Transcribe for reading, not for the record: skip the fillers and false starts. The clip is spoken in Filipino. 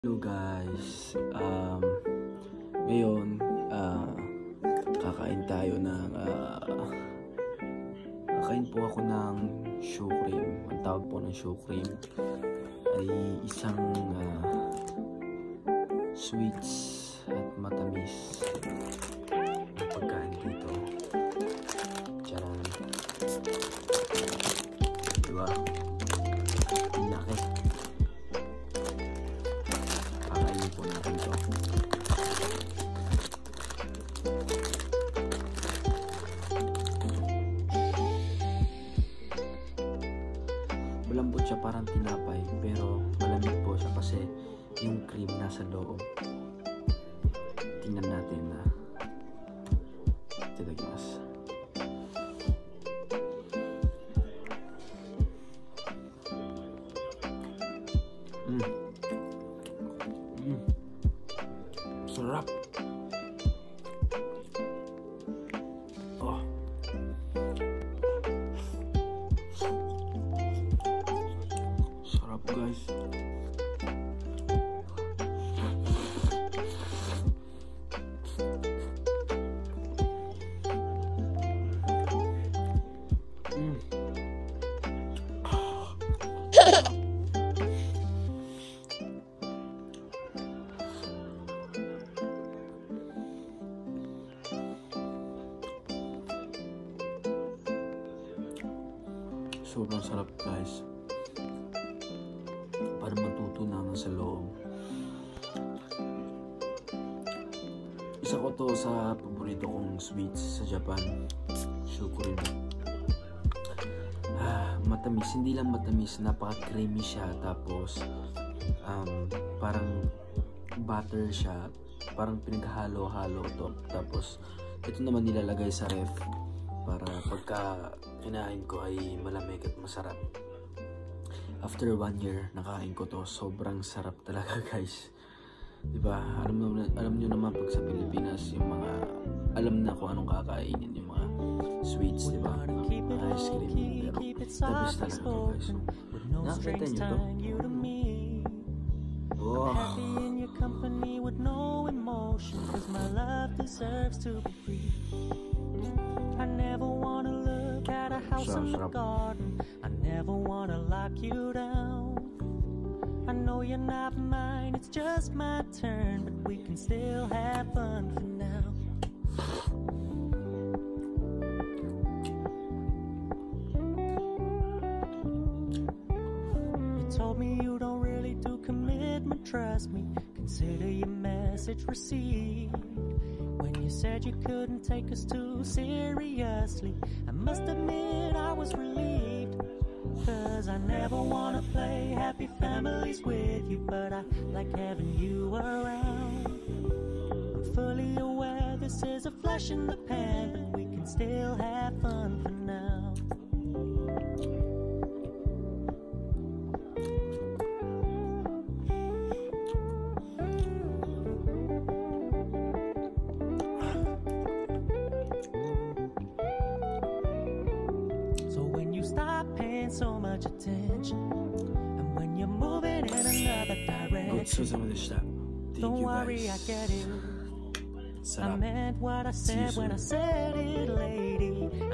Hello guys, ngayon kakain tayo ng kakain po ako ng shoe cream. Ang tawag po ng shoe cream ay isang sweets at matamis na pagkain dito. Tiyaran, diba? Ang laki. Kakainin po natin ito. Malambot siya, parang tinapay, pero malamig po siya kasi yung cream nasa loob. Tingnan natin na itadagimas. Sarap. Oh. Sarap guys. Sobrang sarap guys. Para matutunaw sa loob. Isa ko to sa paborito kong sweets sa Japan. Shoe cream. Matamis. Hindi lang matamis. Napaka-creamy siya. Tapos parang butter siya. Parang pinaghalo-halo to. Tapos ito naman nilalagay sa ref para pagka kinain ko ay malamig at masarap. After 1 year nakain ko to, sobrang sarap talaga guys. Diba? Alam nyo naman pag sa Pilipinas yung mga alam na kung anong kakainin, yung mga sweets, diba? Mga ice cream, pero tabis talaga to guys. So, nakakita nyo to? Oh. I never wanna look at a house in the garden. I never wanna lock you down. I know you're not mine, it's just my turn, but we can still have fun for now. You told me you don't really do commitment, trust me. Consider your message received. When you said you couldn't take us too seriously, I must admit I was relieved. Cause I never wanna play happy families with you, but I like having you around. I'm fully aware this is a flash in the pan, but we can still have fun for now. Stop paying so much attention, and when you're moving in another direction, don't worry, I get it. I meant what I said when I said it, lady.